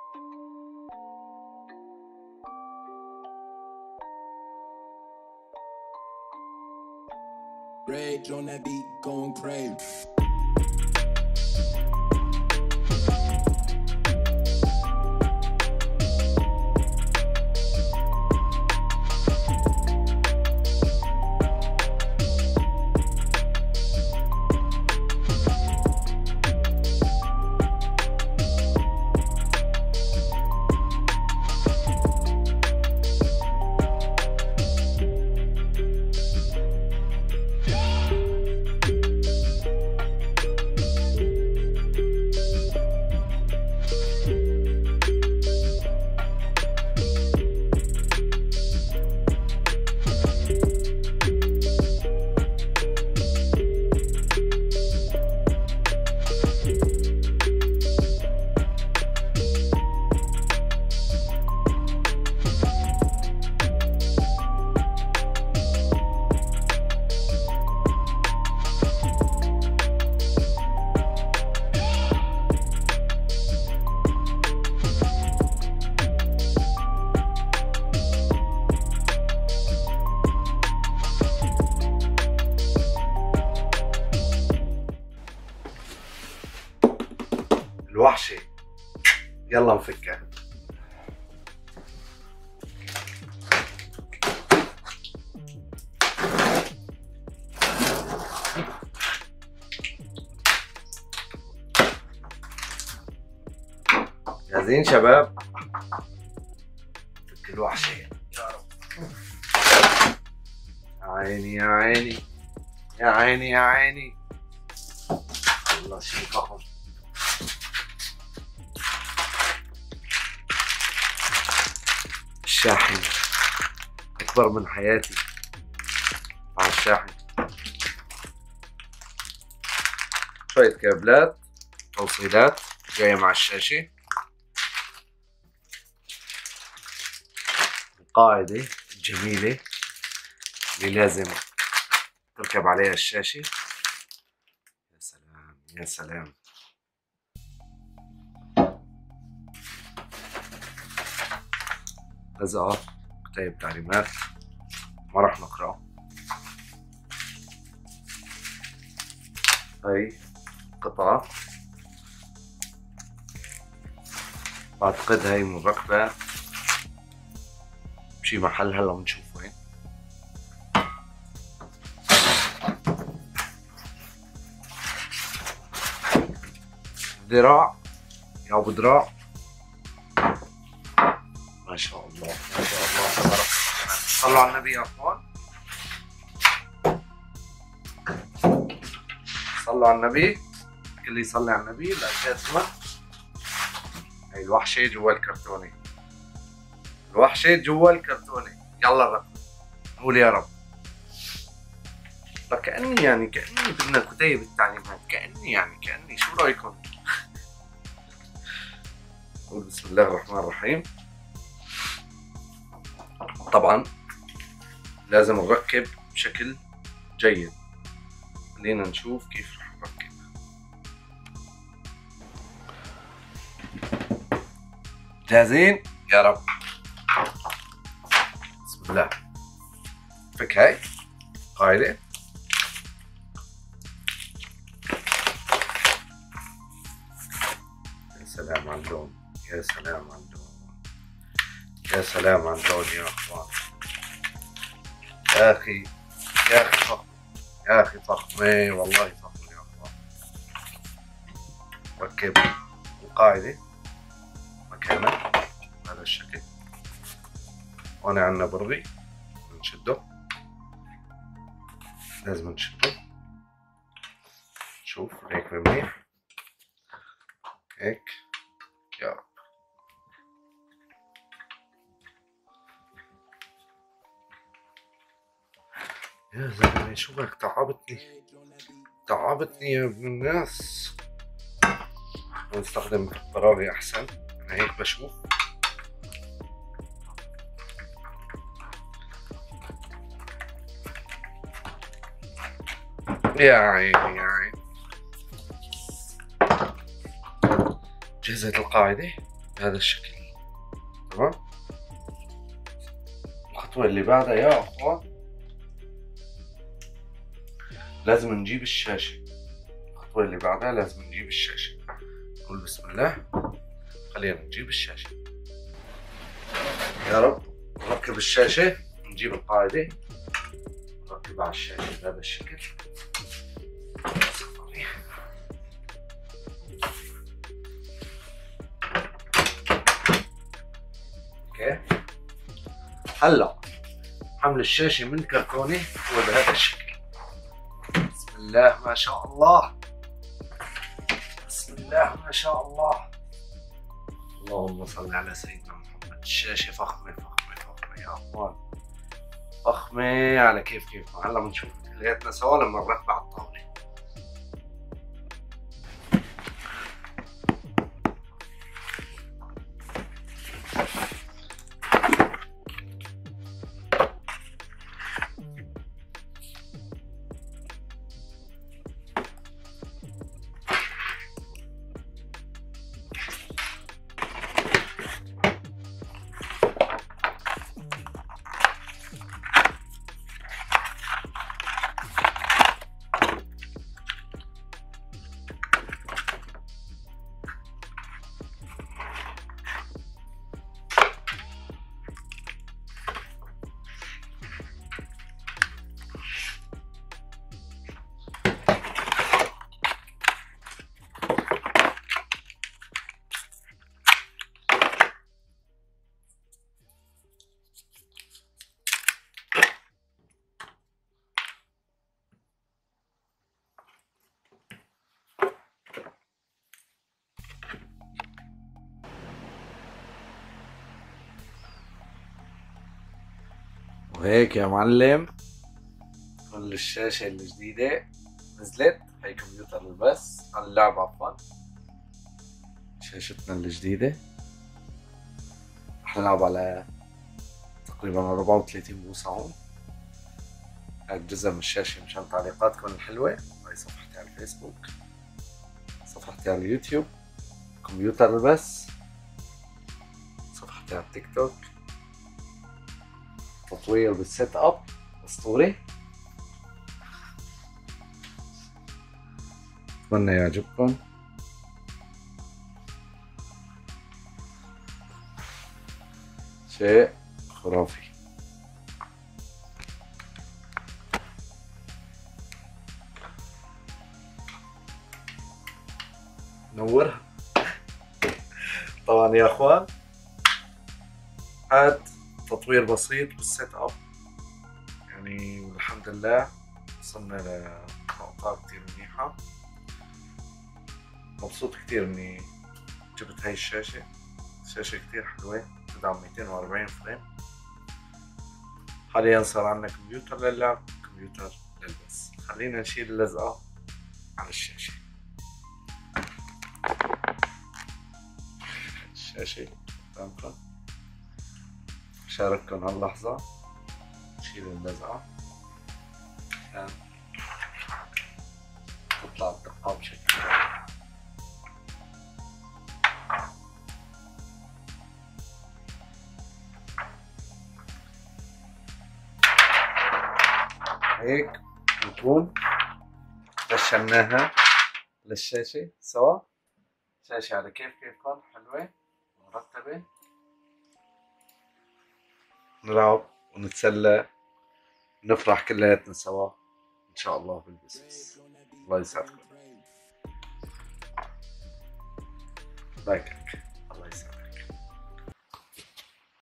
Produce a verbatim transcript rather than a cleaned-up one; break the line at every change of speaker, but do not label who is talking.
Rage on that beat, going crazy.
الوحشة يلا نفكها. جاهزين شباب؟ فك الوحشة يا رب. يا عيني يا عيني يا عيني يا عيني، الله شي فخم. الشاحن أكبر من حياتي مع الشاحن. شوية كابلات توصيلات جاية مع الشاشة. القاعدة الجميلة اللي لازم تركب عليها الشاشة. يا سلام يا سلام. لزقة كتيب تعليمات ما راح نقرأ. هاي قطعة بعتقد هاي مركبة بشي محل، هلا بنشوف وين. ذراع يا ابو ذراع، ما شاء الله ما شاء الله تبارك الرحمن. صلوا على النبي يا اخوان، صلوا على النبي. كل يصلي على النبي الاشياء اسمها. هي الوحشة جوا الكرتونة، الوحشة جوا الكرتونة. يلا الرب قول يا رب. كأني يعني كأني بدنا كتيب التعليمات، كأني يعني كأني شو رأيكم؟ قول بسم الله الرحمن الرحيم. طبعا لازم نركب بشكل جيد. خلينا نشوف كيف رح نركب. جاهزين؟ يا رب. بسم الله. فك هاي قاعدة. يا سلام على اللون، يا سلام على اللون، يا سلام على اللون يا اخوان. يا اخي يا اخي فخم، يا اخي فخمة والله فخمة يا اخوان. ركب القاعدة مكانها بهذا الشكل. هون عنا برغي بنشده، لازم نشده. شوف هيك منيح هيك يا رب. يا زلمة شو بك تعبتني تعبتني يا ابن الناس. نستخدم براغي احسن، انا هيك بشوف. يا عيني يا عيني. جهزت القاعدة بهذا الشكل. تمام. الخطوة اللي بعدها يا اخوان لازم نجيب الشاشة. الخطوة اللي بعدها لازم نجيب الشاشة. نقول بسم الله. خلينا نجيب الشاشة. يا رب نركب الشاشة. نجيب القاعدة نركبها على الشاشة بهذا الشكل. اوكي. هلا حمل الشاشة من كرتونة هو بهذا الشكل. بسم الله ما شاء الله. بسم الله ما شاء الله. اللهم صل على سيدنا محمد. الشاشة فخمة فخمة فخمة يا اخوان. فخمة على كيف كيف. هلا بنشوف كلياتنا سوا لما نركب على الطاولة. وهيك يا معلم كل الشاشة الجديدة نزلت. هي كمبيوتر البث على اللعبة عفوا. شاشتنا الجديدة رح نلعب على تقريبا أربعة وثلاثين بوصة هون. هاك جزء من الشاشة مشان تعليقاتكم الحلوة. هاي صفحتي على الفيسبوك، صفحتي على اليوتيوب، كمبيوتر البث، صفحتي على التيك توك. تطوير بالسيت اب اسطوري. اتمنى يعجبكم. شيء خرافي. نورها. طبعا يا اخوان هاد تطوير بسيط بالسيت اب. يعني الحمد لله وصلنا لنقطة كتير منيحة. مبسوط كتير اني جبت هاي الشاشة. الشاشة كتير حلوة تدعم مئتين وأربعين فريم. حاليا صار عنا كمبيوتر للعب كمبيوتر للبث. خلينا نشيل اللزقة على الشاشة. الشاشة قدامكم. شارككم هاللحظة. نشيل اللزقة عشان تطلع الدقة بشكل هيك. نكون رشناها للشاشة سوا. شاشة على كيف كيفكم حلوة مرتبة. نلعب ونتسلى ونفرح كلياتنا سوا ان شاء الله بالبزنس. الله يسعدكم. لايك